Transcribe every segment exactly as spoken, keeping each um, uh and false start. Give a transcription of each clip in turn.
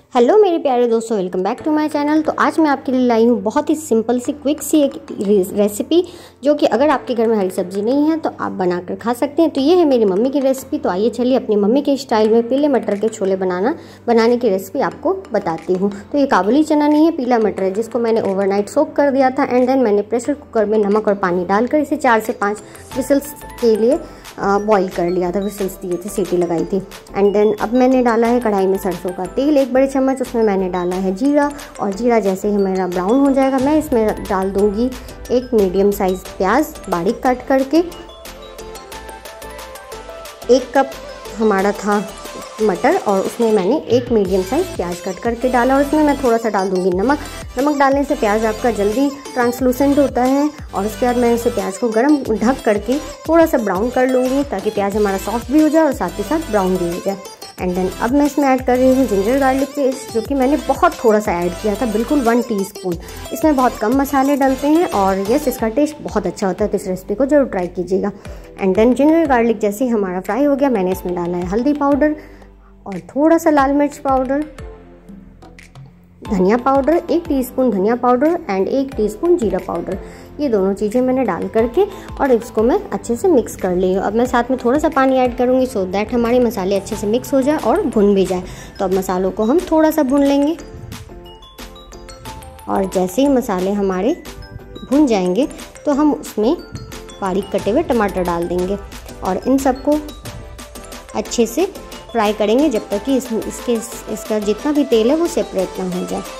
Hello मेरे प्यारे दोस्तों, welcome back to my channel. तो आज मैं आपके लिए लाई हूँ बहुत ही सिंपल सी क्विक सी एक रेसिपी, जो कि अगर आपके घर में हरी सब्जी नहीं है तो आप बनाकर खा सकते हैं। तो ये है मेरी मम्मी की रेसिपी। तो आइए चलिए अपनी मम्मी के स्टाइल में पीले मटर के छोले बनाना बनाने की रेसिपी आपको बताती हूँ। तो ये काबुली चना नहीं है, पीला मटर है, जिसको मैंने ओवरनाइट सोक कर दिया था। एंड देन मैंने प्रेशर कुकर में नमक और पानी डालकर इसे चार से पाँच विसल्स के लिए बॉईल कर लिया था, विसल्स दिए थे, सीटी लगाई थी। एंड देन अब मैंने डाला है कढ़ाई में सरसों का तेल एक बड़े चम्मच, उसमें मैंने डाला है जीरा। और जीरा जैसे ही मेरा ब्राउन हो जाएगा मैं इसमें डाल दूंगी एक मीडियम साइज प्याज बारीक काट करके। एक कप हमारा था मटर और उसमें मैंने एक मीडियम साइज प्याज कट करके डाला। और इसमें मैं थोड़ा सा डाल दूंगी नमक। नमक डालने से प्याज आपका जल्दी ट्रांसलूसेंट होता है। और उसके बाद मैं इसे प्याज को गर्म ढक करके थोड़ा सा ब्राउन कर लूँगी, ताकि प्याज हमारा सॉफ्ट भी हो जाए और साथ ही साथ ब्राउन भी हो जाए। एंड देन अब मैं इसमें ऐड कर रही हूँ जिंजर गार्लिक पेस्ट, जो कि मैंने बहुत थोड़ा सा ऐड किया था, बिल्कुल वन टीस्पून। इसमें बहुत कम मसाले डलते हैं और यस, इसका टेस्ट बहुत अच्छा होता है। तो इस रेसिपी को जरूर ट्राई कीजिएगा। एंड देन जिंजर गार्लिक जैसे ही हमारा फ्राई हो गया, मैंने इसमें डाला है हल्दी पाउडर और थोड़ा सा लाल मिर्च पाउडर, धनिया पाउडर, एक टीस्पून धनिया पाउडर एंड एक टीस्पून जीरा पाउडर। ये दोनों चीज़ें मैंने डाल करके और इसको मैं अच्छे से मिक्स कर ली हूँ। अब मैं साथ में थोड़ा सा पानी ऐड करूँगी, सो दैट हमारे मसाले अच्छे से मिक्स हो जाए और भुन भी जाए। तो अब मसालों को हम थोड़ा सा भून लेंगे और जैसे ही मसाले हमारे भुन जाएंगे तो हम उसमें बारीक कटे हुए टमाटर डाल देंगे और इन सबको अच्छे से फ्राई करेंगे जब तक कि इस, इसके इसका जितना भी तेल है वो सेपरेट ना हो जाए।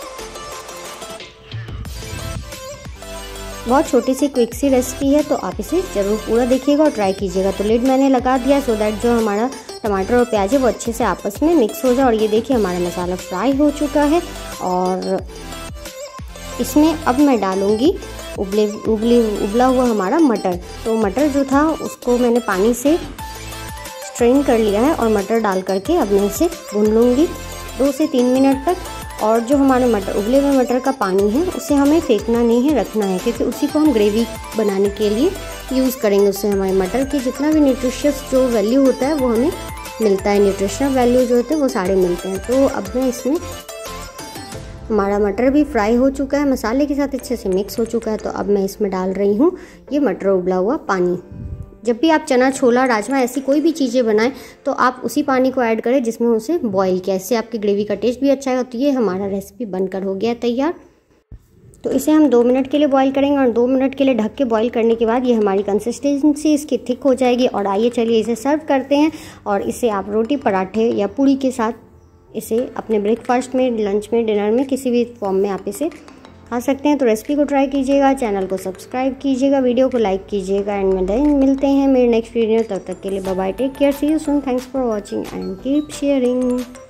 बहुत छोटी सी क्विक सी रेसिपी है, तो आप इसे ज़रूर पूरा देखिएगा और ट्राई कीजिएगा। तो लिड मैंने लगा दिया, सो दैट जो हमारा टमाटर और प्याज है वो अच्छे से आपस में मिक्स हो जाए। और ये देखिए हमारा मसाला फ्राई हो चुका है। और इसमें अब मैं डालूँगी उबले उबले उबला हुआ हमारा मटर। तो मटर जो था उसको मैंने पानी से स्ट्रेन कर लिया है और मटर डाल करके अब मैं इसे भून लूँगी दो से तीन मिनट तक। और जो हमारे मटर उबले हुए मटर का पानी है उसे हमें फेंकना नहीं है, रखना है, क्योंकि उसी को हम ग्रेवी बनाने के लिए यूज़ करेंगे। उससे हमारे मटर की जितना भी न्यूट्रिशियस जो वैल्यू होता है वो हमें मिलता है, न्यूट्रिशनल वैल्यू जो होते हैं वो सारे मिलते हैं। तो अब मैं इसमें हमारा मटर भी फ्राई हो चुका है, मसाले के साथ अच्छे से मिक्स हो चुका है। तो अब मैं इसमें डाल रही हूँ ये मटर उबला हुआ पानी। जब भी आप चना, छोला, राजमा ऐसी कोई भी चीज़ें बनाएं तो आप उसी पानी को ऐड करें जिसमें उसे बॉईल किया। इससे आपकी ग्रेवी का टेस्ट भी अच्छा है। तो ये हमारा रेसिपी बनकर हो गया तैयार। तो इसे हम दो मिनट के लिए बॉईल करेंगे और दो मिनट के लिए ढक के बॉईल करने के बाद ये हमारी कंसिस्टेंसी इसकी थिक हो जाएगी। और आइए चलिए इसे सर्व करते हैं। और इसे आप रोटी, पराठे या पूड़ी के साथ इसे अपने ब्रेकफास्ट में, लंच में, डिनर में, किसी भी फॉर्म में आप इसे खा सकते हैं। तो रेसिपी को ट्राई कीजिएगा, चैनल को सब्सक्राइब कीजिएगा, वीडियो को लाइक कीजिएगा। एंड देन मिलते हैं मेरे नेक्स्ट वीडियो। तब तक के लिए bye bye, take care, see you soon, thanks for watching and keep sharing.